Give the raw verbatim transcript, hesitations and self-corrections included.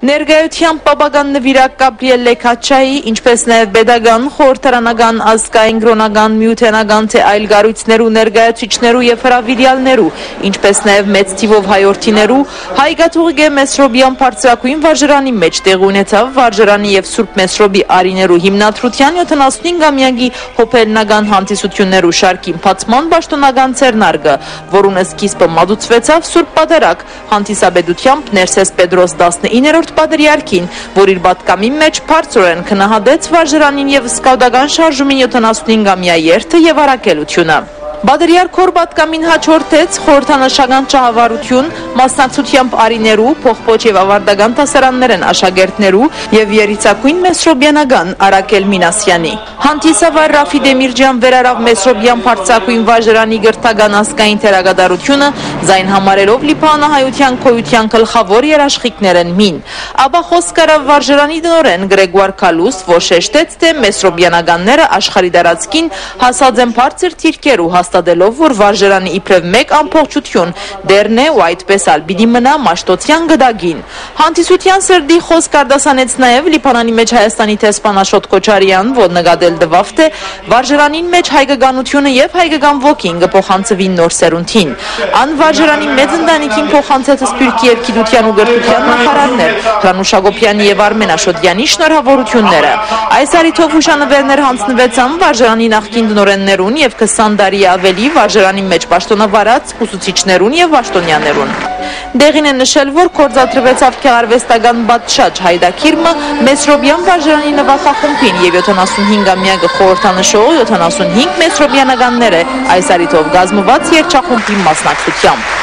Ներկայությամբ Պապական նվիրակ Գաբրիել Լեքաչայի, ինչպես նաև Պետական, խորհրդարանական, ազգային, կրոնական, միութենական թե այլ կառույցներու ներկայացուցիչներու եւ հրավիրյալներու, ինչպես նաև մեծ թիվով հայորդիներու, հայկաթողիկե Մեսրոբյան բարձրակույն վարժարանի մեջ տեղի ունեցավ վարժարանի եւ Սուրբ Մեսրոբի արիներու հիմնադրության յոթանասունհինգամյակի հոբելնական հանդիսություններու շարքի բացման պաշտոնական ցերնարգը, որոնց սկիզբը մատուցվեցավ Սուրբ Պատարագ հանդիսաբեդությամբ Ներսես Պետրոս տասնիններորդ Պատրիարքին, որ իր պատկամի մեջ բարձրորեն քննադեց վարժարանին եւ սկաուտական շարժումին յոթանասունհինգամյա երթը եւ առաքելությունը։ Պատրիարք հոր պատկամին հաջորդեց խորհրդանշական ճահավարություն, մասնակցությամբ արիներու, փոխպոչ եւ ավարտական դասարաններն աշակերտներու եւ երիցակույն Մեսրոբյանական Արաքել Մինասյանի։ Հանդիսավար Ռաֆի Դեմիրջյան վերարավ Մեսրոբյան բարձրակույն վարժարանի գրթական ազգային թերագադարությունը, զայն համարելով լիբանահայության քոյության գլխավոր երաշխիքներն մին։ Ապա խոսք արավ վարժարանի տնօրեն Գրեգոր Քալուս, որ շեշտեց, թե Մեսրոբյանականները աշխարհի տարածքին հասած են բարձր թիրքերու հաստատելով, որ վարժարանի իբրև մեկ ամբողջություն դերն է ու այդպես ալ պիտի մնա Մաշտոցյան գդագին։ Հանդիսության սրդի խոսք արտասանեց նաև Լիբանանի մեջ Հայաստանի տեսփան Աշոտ Քոչարյան, որ նկատել դվավ, թե վարժարանին մեջ հայկականությունը եւ հայկական ոգին կփոխանցվին նոր սերունդին։ Ան վարժարանի մեծ ընտանիքին փոխանցեց Սփյուռքի երկիդության ու գրթության նախարարներ Հրանուշ Հակոբյանի եւ Արմեն Աշոտյանի շնորհավորությունները։ Այս առիթով հուշանվերներ հանձնվեցան վարժարանի նախկին տնօրեններուն եւ քսան տարի ավելի վարժարանի մեջ պաշտոնավարած ուսուցիչներուն եւ պաշտոնյաներուն։ Դեղին է նշել, որ կորզատրվեցավ քեղարվեստական Բաթշաջ հայդակիրմը Մեսրոբյան վարժարանի նվախախումբին եւ յոթանասունհինգամյակը խորհրդանշող յոթանասունհինգ մեսրոբյանականներ է այս առիթով գազմված երգչախումբի մասնակցությամբ։